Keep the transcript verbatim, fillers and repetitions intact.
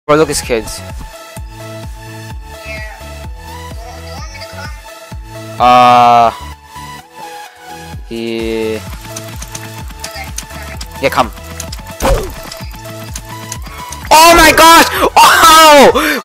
Bro, look, his kids. Yeah. Do you, do you want me to come? Uh. Yeah. Okay, okay. Yeah, come. Oh my gosh! Oh!